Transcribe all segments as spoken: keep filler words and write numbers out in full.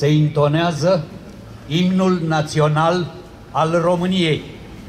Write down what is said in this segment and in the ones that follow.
se intonează imnul național al României.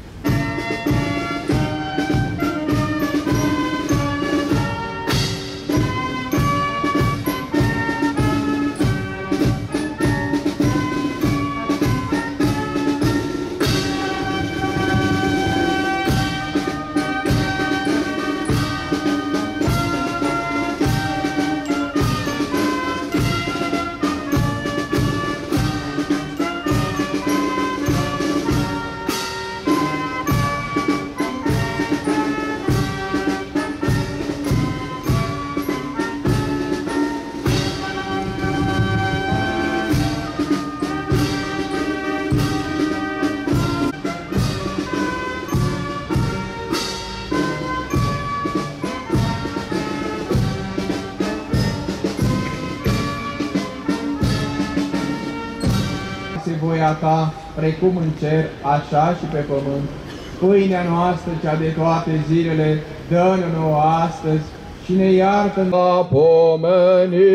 Voia ta, precum în cer, așa și pe pământ. Pâinea noastră, cea de toate zilele, dă-ne nouă astăzi și ne iartă la pomenire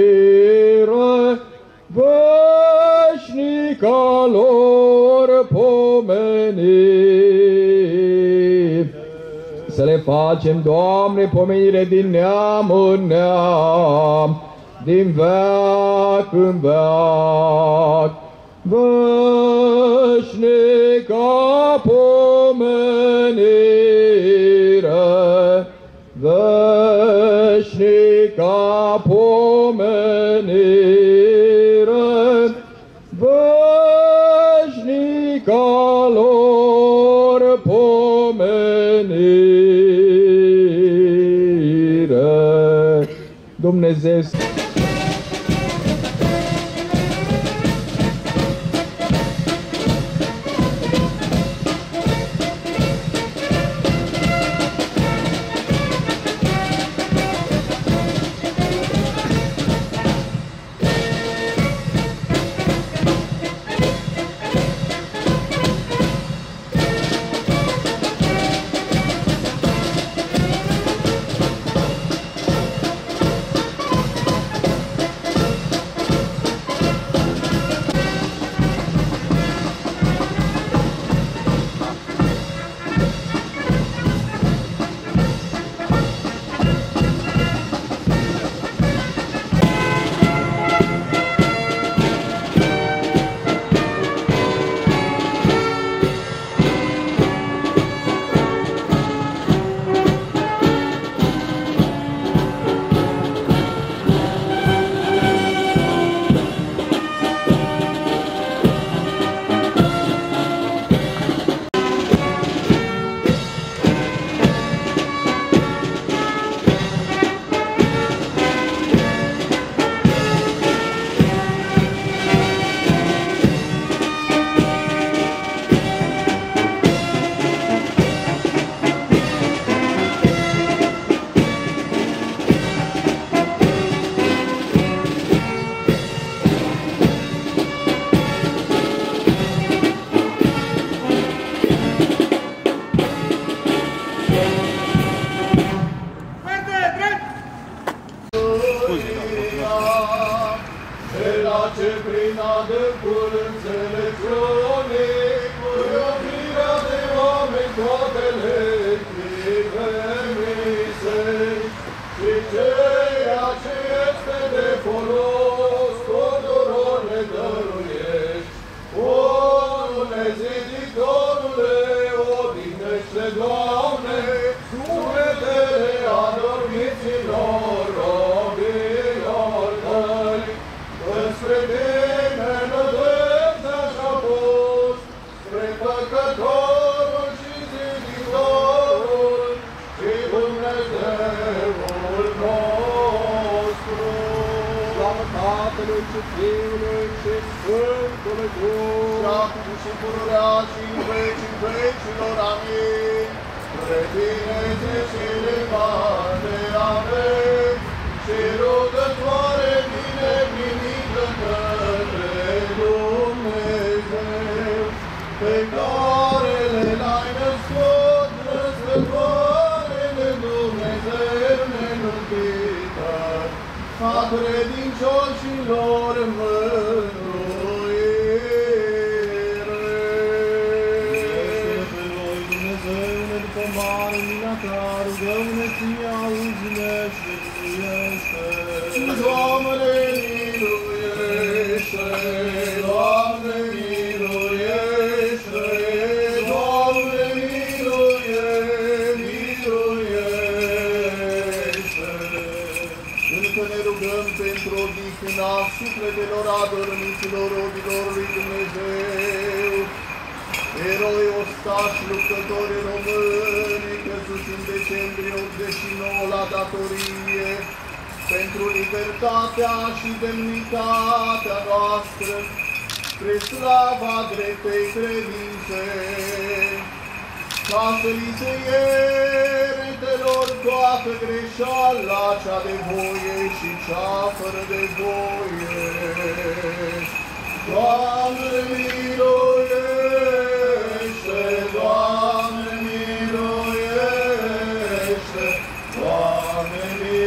veșnica lor pomenire. Să le facem, Doamne, pomenire din neam în neam, din veac în veac. Veșnica pomenire, veșnica pomenire, veșnica lor pomenire. Dumnezeu ce prin adâncul înțelepciunii, cu iubirea de oameni toate le trimise, și ceea ce este de folos, tuturor le dăruiești. Bunule ziditorule, odihnește, Doamne, sufletele adormiților robilor tăi, spre tine nădejdea și-a pus, spre păcătorul și ziditorul și Dumnezeul nostru. Slavă Tatălui și Fiului și Sfântului Duh, și acum și pururea și în vecii vecilor. Amin. Spre tine și limane, amen, și rugătoare binevenită către Dumnezeu, pe care le-ai născut, născătoare de Dumnezeu nemântuită, a credincioșilor mântuită. sufletelor adormiților robilor lui Dumnezeu, eroi, ostași, luptători români, căzuți în decembrie optzeci și nouă la datorie, pentru libertatea și demnitatea noastră, spre slava dreptei credințe, ca să li se ierte lor toată greșeala cea de voie și cea fără de voie. Doamne miluiește, Doamne miluiește, Doamne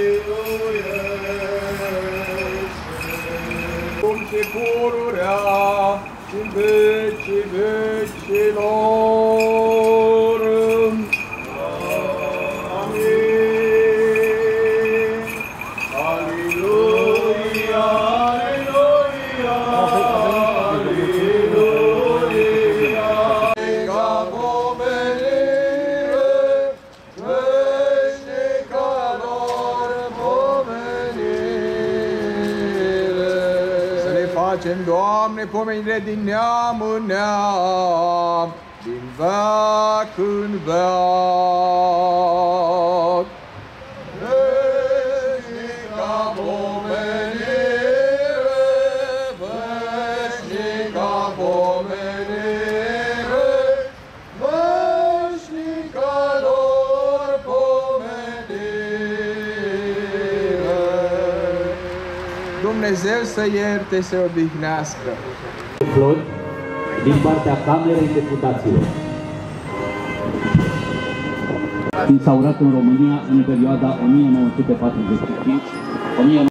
miluiește. Cum se pururea în vecii vecilor. Amin. Aleluia, aleluia, aleluia. Ca pomenire, veșnica lor pomenire. Să ne facem, Doamne, pomenire din neam în neam, din veac în veac. Veșnica pomenire, veșnica pomenire, veșnica lor pomenire. Dumnezeu să ierte, să odihnească. Flori din partea Camerei Deputaților. Instaurat în România în perioada o mie nouă sute patruzeci și cinci - o mie nouă sute